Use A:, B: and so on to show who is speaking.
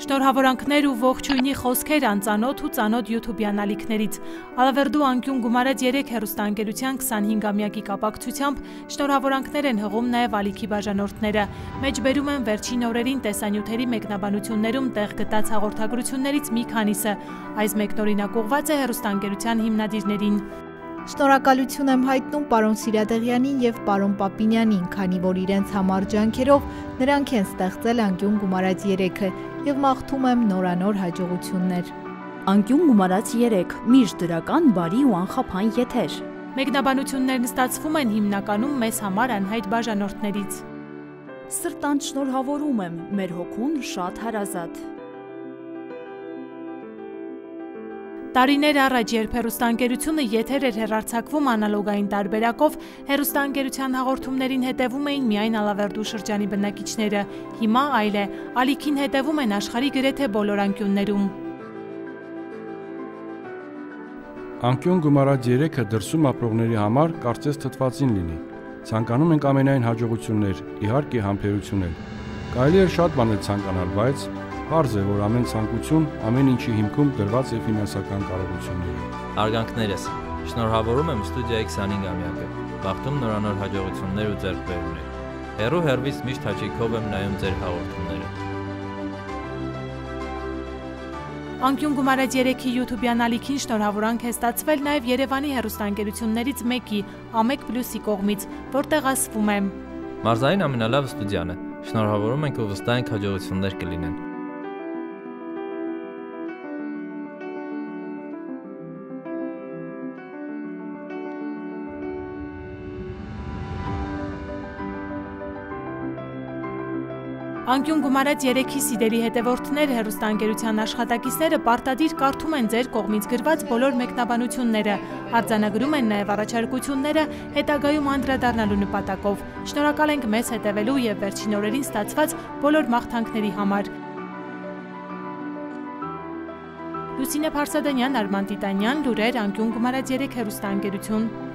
A: Շնորհավորանքներ ու ողջույնի խոսքեր անծանոթ ու ծանոթ YouTube-յան ալիքներից։ Ալավերդու անկյուն գումարած 3 հեռուստաընկերության 25-ամյակի կապակցությամբ շնորհավորանքներ են հղում նաև ալիքի բաժանորդները։ Մեջբերում են վերջին օրերին տեսանյութերի մեկնաբանություններում տեղ գտած հաղորդագրություններից մի քանիսը։ Այս մեկնօրինակ ուղղված է հեռուստաընկերության հիմնադիրներին։
B: Շնորհակալություն եմ հայտնում պարոն Սիրադեղյանին եւ պարոն Պապինյանին, քանի որ իրենց համար ջանքերով նրանք են ստեղծել անկյուն գումարած 3-ը եւ մաղթում եմ նորանոր հաջողություններ։
C: Անկյուն գումարած 3 միշտ դրական, բարի ու անխափան եթեր։
A: Մեկնաբանություններն ստացվում են հիմնականում մեզ համար անհայտ բաժանորդներից։
C: Սրտանց շնորհավորում եմ, մեր հոգուն շատ հարազատ։
A: Տարիներ առաջ, երբ հեռուստաընկերությունը եթեր էր հեռարձակվում անալոգային տարբերակով, հեռուստաընկերության հաղորդումներին հետևում էին միայն Ալավերդու շրջանի բնակիչները։ Հիմա այլ է, ալիքին հետևում են աշխարհի գրեթե բոլոր անկյուններում։
D: Անկյուն գումարած 3-ը դրսում ապրողների համար կարծես թթվածին լինի։ Ցանկանում ենք ամենայն հաջողություններ, իհարկե համբերություններ։ Կարելի է շատ բաներ ցանկանալ, բայց պարզ է, որ ամեն ցանկություն ամեն ինչի հիմքում դրված է ֆինանսական կարողությունները։
E: Արգանքներս, շնորհավորում եմ ստուդիայի 25-ամյակը, բախտում նորանոր հաջողություններ ու ձեռքբերումներ։ Հեռու հեռվից միշտ հաճույքով եմ նայում ձեր հաղորդումները։
A: Անկյուն գումարած 3-ի YouTube-յան ալիքին շնորհավորանք է ստացվել նաև Երևանի հեռուստաընկերություններից մեկի, Ամեկ+-ի կողմից, որտեղ ասվում է.
E: Մարզային ամենալավ ստուդիան է։ Շնորհավորում ենք ու վստահ ենք հաջողություններ կլինեն։
A: Անկյուն գումարած 3-ի սիրելի հետևորդներ, հեռուստաընկերության աշխատակիցները պարտադիր կարդում են ձեր կողմից գրված բոլոր մեկնաբանությունները, արձանագրում են նաև առաջարկությունները հետագայում անդրադառնալու նպատակով։ Շնորհակալ ենք մեզ հետևելու եւ վերջին օրերին ստացված բոլոր մաղթանքների համար։ Լուսինե Փարսադանյան, Արման Տիտանյան, լուրեր անկյուն գումարած 3 հեռուստաընկերություն։